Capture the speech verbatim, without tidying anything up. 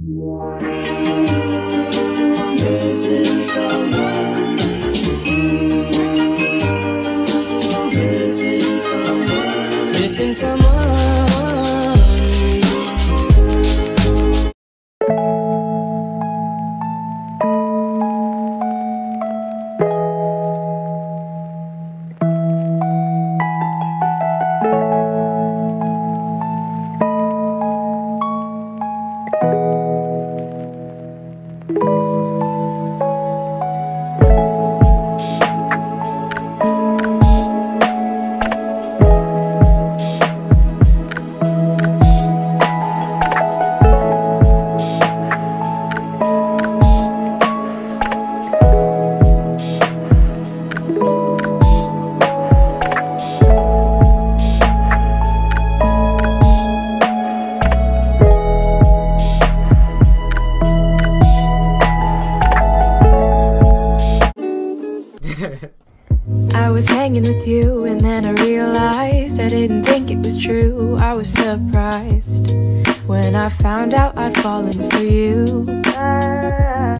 Missing someone. Missing someone. Missing someone. I was hanging with you and then I realized I didn't think it was true. I was surprised when I found out I'd fallen for you.